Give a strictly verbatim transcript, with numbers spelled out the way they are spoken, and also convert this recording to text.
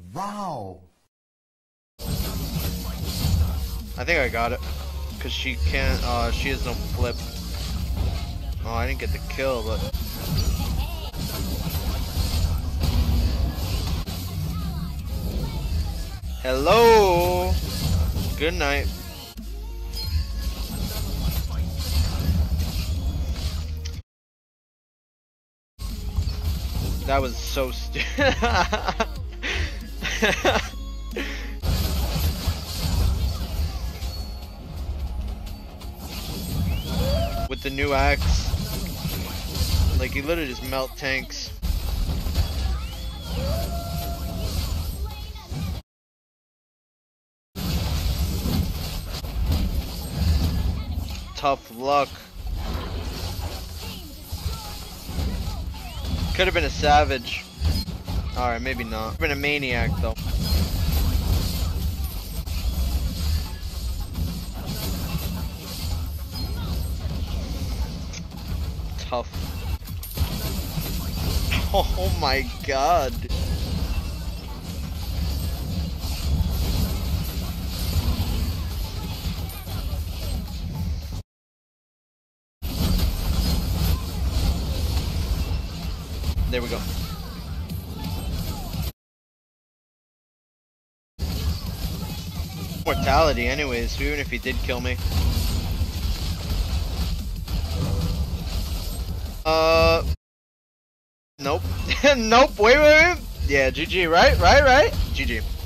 Wow. I think I got it. Cause she can't, uh, she has no flip. Oh, I didn't get the kill, but... Hello! Good night. That was so stupid. With the new axe, like you literally just melt tanks. Tough luck. Could have been a savage. Alright, maybe not. Been a maniac though. Tough. Oh my god. There we go. Mortality anyways, so even if he did kill me. Uh Nope. Nope, wait, wait, wait. Yeah, G G, right? Right, right? G G.